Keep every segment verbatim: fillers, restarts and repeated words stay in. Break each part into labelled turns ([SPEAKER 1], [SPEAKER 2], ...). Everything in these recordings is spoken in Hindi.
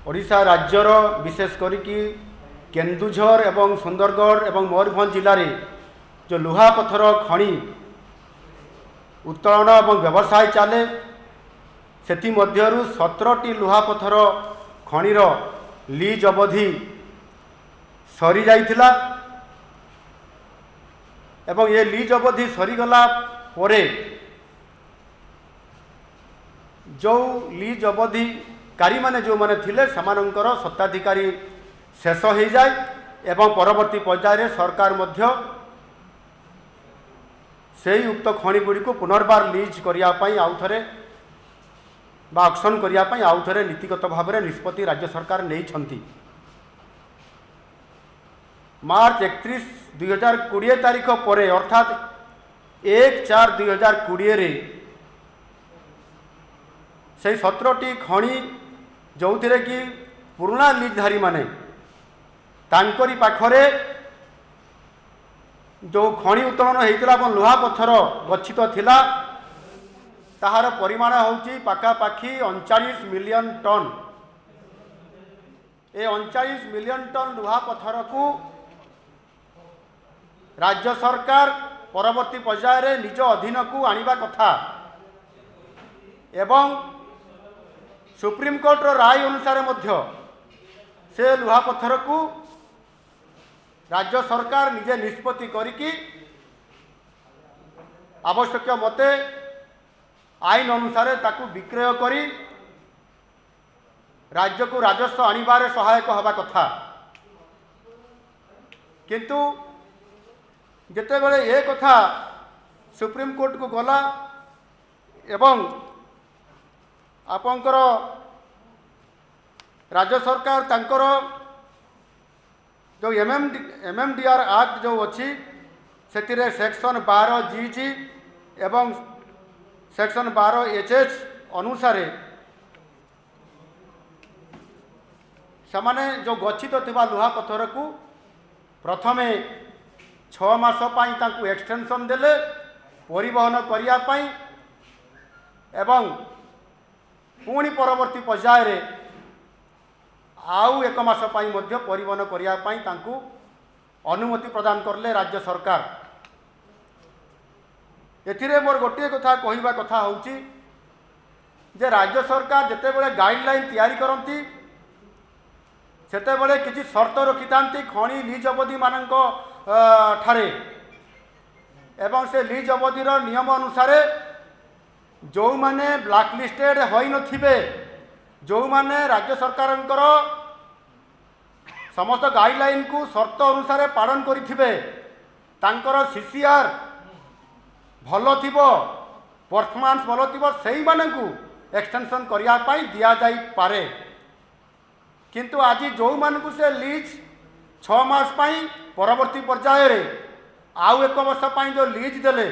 [SPEAKER 1] ओडिशा राज्यर विशेष करिकी केन्दुझर एवं सुंदरगढ़ एवं मयूरभंज जिले में जो लुहा पथर खଣି उत्तोलन एवं व्यवसाय चले से सत्रह लुहा पथर खणीर लीज अवधि सरी जाइथिला एवं ये लीज अवधि सरीगला परे जो लीज अवधि कारी माने जो माने थिले समानंकर सत्ताधिकारी शेष हो जाए एवं परवर्ती पर्यायर सरकार मध्य से उक्त खଣି गुड़ी को पुनर्बार लीज करने आउ थे ऑक्शन करने आउ थे नीतिगत भाव में निष्पत्ति राज्य सरकार नहीं मार्च एकतीस दुई हजार कोड़े तारीख पर अर्थात एक चार दुई हजार कोड़े से सत्रह खଣି जो थे कि पुराना लीजधारी माने तांकरी पाखरे जो खଣି उत्तोलन होता लुहा पत्थर गच्छित थिला ताहार परिमाण होची पाखापाखि उनचालीस मिलियन टन। ए उनचालीस मिलियन टन लुहा पत्थर को राज्य सरकार परवर्ती पर्यायर निज अधीन को आनिबा कथा एवं सुप्रीम कोर्ट राय अनुसार मध्य से लुहा पत्थर को राज्य सरकार निजे निष्पत्ति करिकी आवश्यक मते आईन अनुसार ताकू विक्रय करी राज्य को राजस्व आनिबारे सहायक हवा कथा किंतु जेते बेले ये कथा सुप्रीम कोर्ट को गला एवं आपंकर राज्य सरकार तांकर जो M M M M D R act जो अच्छी से सेक्शन बारह जी जी एवं सेक्शन बारह एच एच अनुसार समाने जो गच्छित थिबा लुहा पत्थर को प्रथमे छः मास पाई तांकु एक्सटेंशन देले परिवहन करिया पाई एवं पुणी परवर्ती पर्यायर आउ एक मास पाई मध्य परिवहन करिया पाई तांकु अनुमति प्रदान करले राज्य सरकार। एथिरे मोर गोटे कथा कहवा कथा होची जे राज्य सरकार जेते बेले गाइडलाइन तैयारी करती सेते बेले किछि शर्त रखितांती खଣି लीज अवधि मानक ठारे एवं से लीज अवधिर नियम अनुसार जो माने ब्लैक लिस्टेड होई नथिबे जो माने राज्य सरकारंकर समस्त गाइडलाइन को शर्त अनुसार पालन करिथिबे तांकर सीसीआर भलो थिबो परफॉर्मेंस भलो थिबो सेही मानकु एक्सटेंशन करिया पाई दिया जाई पारे किंतु आज जो मानकु से लीज छः मास पाई परवर्ती पर्यायर आउ एक वर्ष पाई जो लीज देले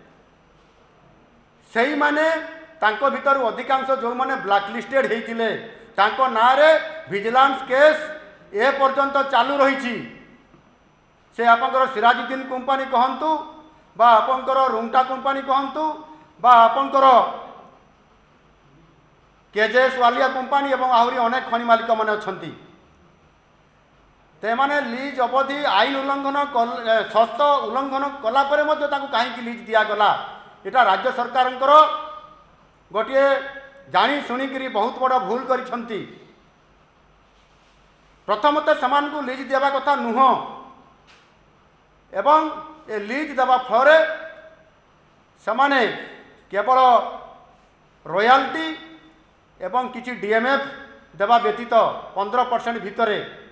[SPEAKER 1] सेही माने तांको भीतर अधिकांश जो माने ब्लैक लिस्टेड होइतिले तांको नारे विजिलेंस केस ए पर्यंत चालू रही से आपंकर सिराजुद्दीन कंपनी कहतु बा आपंकर रुंगटा कंपनी कहतु बा आपंकर केजेएस वालिया कंपनी एवं आहरी अनेक खଣି मालिक माने अछंती तेमाने लीज अवधि आईन उल्लंघन शर्त उल्लंघन कला परे मध्य ताकू काहेकि लीज दिया गला एटा राज्य सरकारंकर गोटे जानी शुणिकी बहुत बड़ भूल करिसंती। प्रथमतः समान को लीज देवा कथा नुह एवं ए लीज देवा फल समाने केवल रॉयल्टी एवं किसी डीएमएफ देवा व्यतीत पंद्रह परसेंट भितर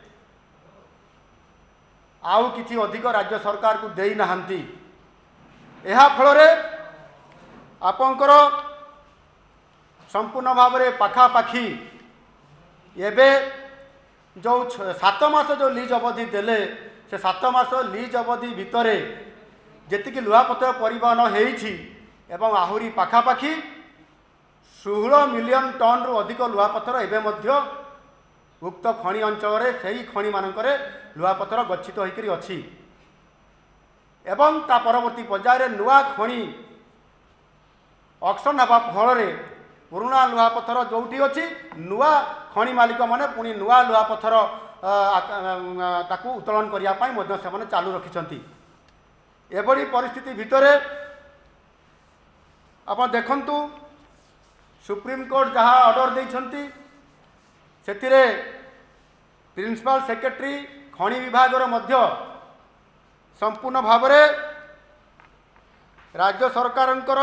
[SPEAKER 1] आउ किसी अधिक राज्य सरकार को देई नहांती एहा फल आपंकर संपूर्ण भाव में पाखापाखि एबे जो सात मास जो लीज अवधि देले से सात मास लीज अवधि भितर जेतिकी लुहापत्र परिवहन होइछि एवं आहुरी पाखापाखि सोलह मिलियन टन रु अधिक लुहापत्र एबे मध्य उक्त खଣି अंचल से ही खଣି मानकरे लुहापत्र गच्छित होइकरी अछि एवं ता परवर्ती पर्यायर नुआ खଣି ऑक्शन हवा फल पुराणा लुहापथर जोटी अच्छी नुआ खनि मालिक मैंने पुणी नुआ लुहापथर ताकू उत्तोलन करने से चालू रखिंट एभली परिस्थिति भितर आप देखु सुप्रीमकोर्ट जहाँ ऑर्डर देइछंती सेतिरे प्रिंसिपल सेक्रेटरी खनि विभागर मध्य संपूर्ण भाव में राज्य सरकारंकर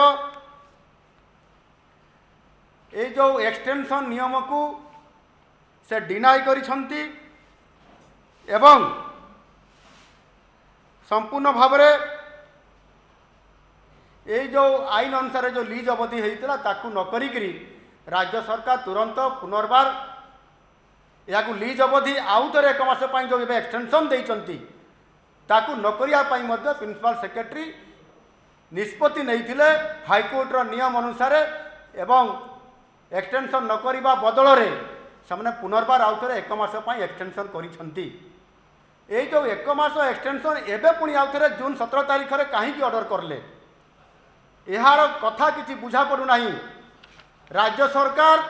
[SPEAKER 1] ये जो एक्सटेंशन नियम को से डिनाई करिछंती एवं संपूर्ण भाव में ये जो आईन अनुसार जो लीज अवधि होता ताकू न करी राज्य सरकार तुरंत पुनर्बार या लीज अवधि आउ थे एक मास जो एक्सटेंशन देइछंती ताकू न करिया पई मध्य प्रिंसिपल सेक्रेटरी निष्पत्ति नहीं हाईकोर्टर नियम अनुसार एवं एक्सटेंशन न करिबा बदल रे से पुनर्बार आउ थे एक मास एक्सटेंशन करिछंती ये जो एक मास एक्सटेंशन एबे पुणी आउ थे जून सत्रह तारीख में कहीं ऑर्डर करले यार कथा किसी बुझा पड़ूना राज्य सरकार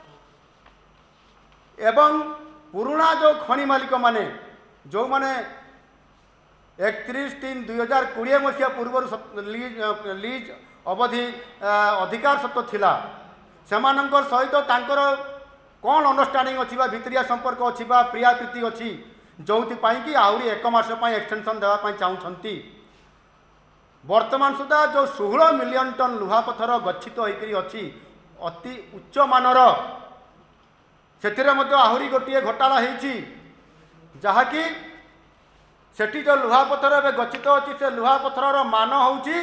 [SPEAKER 1] एवं पुराणा जो खनि मालिक माने जो माने एकतीस तीन दुई हजार कोड़े मसीहा पूर्व लीज लीज अवधि अधिकार सत्व थिला सेमानंकर सहित तांकर कौन अंडरस्टांडिंग अच्छी भितरिया संपर्क अच्छी प्रिया प्रीति अच्छी जो कि आहरी एक मास एक्सटेंशन देवाई चाहूँगी वर्तमान सुधा जो षोह मिलियन टन लुहापथर गच्छित होकर अच्छी अति उच्च मानर से आहरी गोटे घोटाला होती जहाँकि सेठी जो लुहापथर ए गच्छित अच्छी से लुहापथर मान हूँ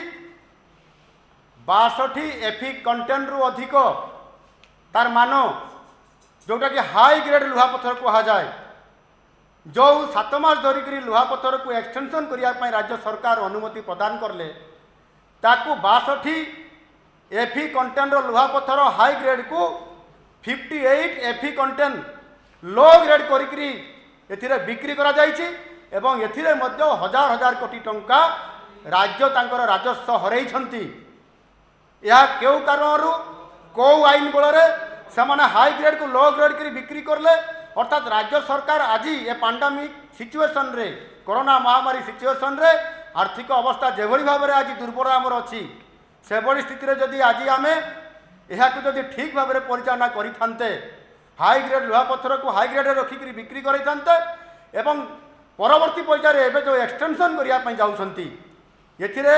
[SPEAKER 1] बासठी एफी कंटेंट रु अधिक तार मान जोटा कि हाई ग्रेड लुहापथर कहुए जो सात मास धरिक लुहापथर को एक्सटेंशन करने राज्य सरकार अनुमति प्रदान करले ताकू बासठी एफी कंटेंट लुहापथर हाई ग्रेड को अट्ठावन एफी कंटेंट लो ग्रेड करी एथिरे बिक्री करा जायछि एवं एथिरे मध्य हजार हजार कोटी टंका राज्य तांकर राजस्व हरैछंती या केउ कारणरू को आईन बल से हाई ग्रेड को लो ग्रेड करी बिक्री करले अर्थात राज्य सरकार आज ये पैंडेमिक सिचुएशन रे कोरोना महामारी सिचुएशन रे आर्थिक अवस्था जेभली भाव में आज दुर्बल आमर अच्छी से भली स्थिति रे जदि आज आम यह जदि ठीक भाव में परिचालना करते हाई ग्रेड लुहापथर को हाई ग्रेड रखिक बिक्री करते एवं परवर्ती पर्यायर एवं जो एक्सटेंशन करने जाऊँगी ये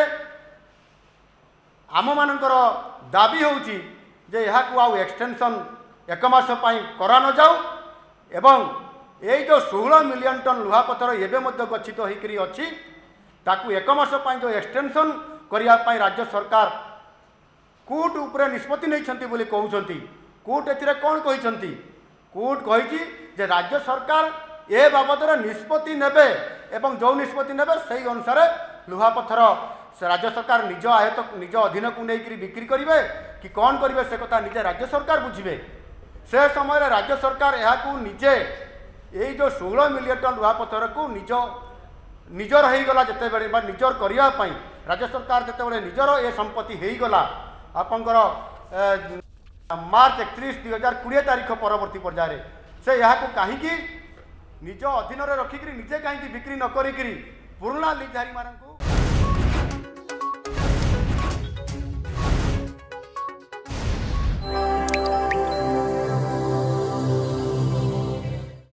[SPEAKER 1] आम मानकर दाबी होउची जे यह आउ एक्सटेंशन एक मास करा न जाऊ एवं ये जो षोह मिलियन टन लुहापथर एवं गच्छित होकर अच्छी ताकू एक मास जो एक्सटेंशन करने राज्य सरकार कोर्ट उपरे निष्पत्ति नहीं बोली कहते कोर्ट ए कौन कहते कोर्ट कही जे राज्य सरकार ए बाबद निष्पत्ति नेबे एवं जो निष्पत्ति नेबे से अनुसार लुहापथर राज्य सरकार निज आयत निज अधीन को लेकर बिक्री करेंगे कि कौन करेंगे से कथा निजे राज्य सरकार बुझे से समय राज्य सरकार यहाँ निजे यही जो षोह मिलियन टन लुहापथर को निज निजर होगला जिते बड़े निजर करने राज्य सरकार जिते निजर ये संपत्ति होगला आपंकर मार्च एकतीस दुई हजार कोड़े तारीख परवर्ती पर्यायर से यहाँ कहीं निज अधीन रखिक निजे कहीं बिक्री न करी पुराणा लीजधारी मानू